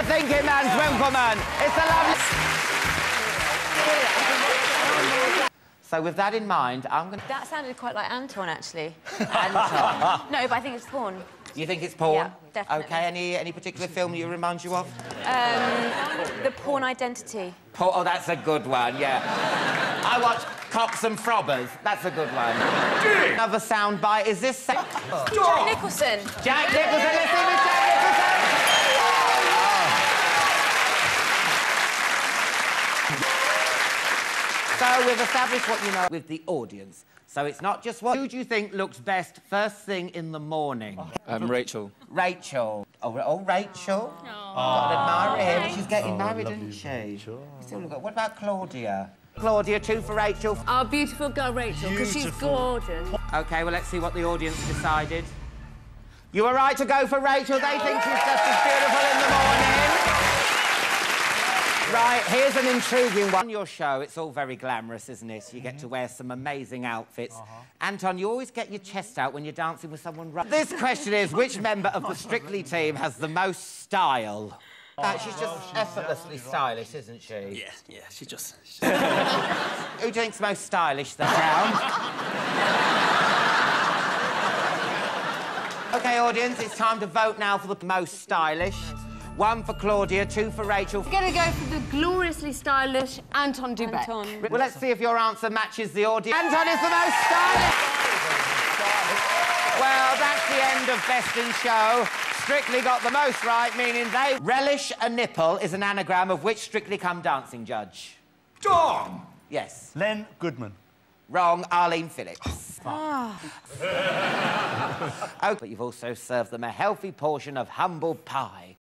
a thinking man's Winkleman. It's a lovely... So with that in mind, I'm going to... That sounded quite like Anton, actually. Anton. No, but I think it's porn. You think it's porn? Yeah, definitely. OK, any particular film you remind you of? The Porn Identity. Oh, that's a good one, yeah. I watched Cops and Frobbers. That's a good one. Another soundbite. Is this... Jack Nicholson. Jack Nicholson. Let's see with Jack Nicholson. So we've established what you know with the audience. So it's not just what... Who do you think looks best first thing in the morning? Rachel. Rachel. Oh, Rachel. Got to admire her. She's getting married, isn't she? Sure. Still look good. What about Claudia? Claudia, 2 for Rachel. Our beautiful girl, Rachel, because she's gorgeous. OK, well, let's see what the audience decided. You were right to go for Rachel. They think she's just as beautiful in the morning. Right, here's an intriguing one. On your show, it's all very glamorous, isn't it? You get to wear some amazing outfits. Anton, you always get your chest out when you're dancing with someone... This question is, which member of the Strictly team has the most style? She's just effortlessly stylish, isn't she? Yeah, she's just... Who do you think's most stylish, then? OK, audience, it's time to vote now for the most stylish. 1 for Claudia, 2 for Rachel. We're going to go for the gloriously stylish Anton Dubek. Anton. Well, let's see if your answer matches the audience. Anton is the most stylish! Well, that's the end of Best in Show. Strictly got the most right, meaning they... Relish a nipple is an anagram of which Strictly Come Dancing judge? John! Yes. Len Goodman. Wrong, Arlene Phillips. Oh, but you've also served them a healthy portion of humble pie.